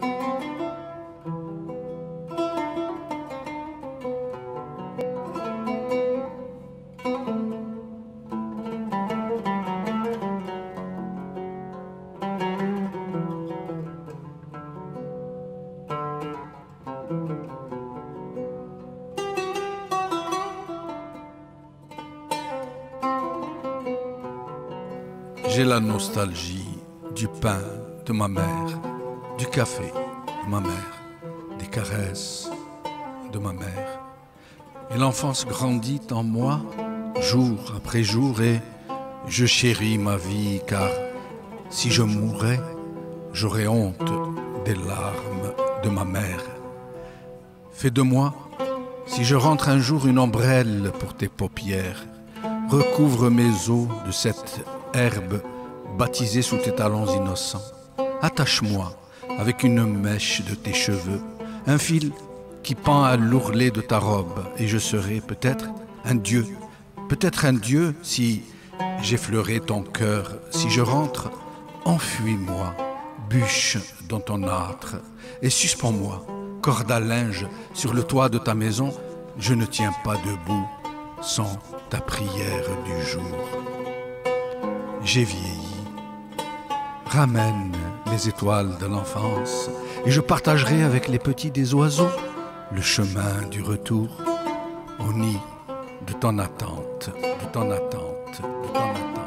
J'ai la nostalgie du pain de ma mère, du café de ma mère, des caresses de ma mère. Et l'enfance grandit en moi, jour après jour, et je chéris ma vie, car si je mourais, j'aurais honte des larmes de ma mère. Fais de moi, si je rentre un jour, une ombrelle pour tes paupières. Recouvre mes os de cette herbe baptisée sous tes talons innocents. Attache-moi avec une mèche de tes cheveux, un fil qui pend à l'ourlet de ta robe, et je serai peut-être un dieu si j'effleurai ton cœur. Si je rentre, enfuis-moi, bûche dans ton âtre, et suspends-moi, corde à linge, sur le toit de ta maison. Je ne tiens pas debout sans ta prière du jour. J'ai vieilli, ramène les étoiles de l'enfance, et je partagerai avec les petits des oiseaux le chemin du retour au nid de ton attente, de ton attente, de ton attente.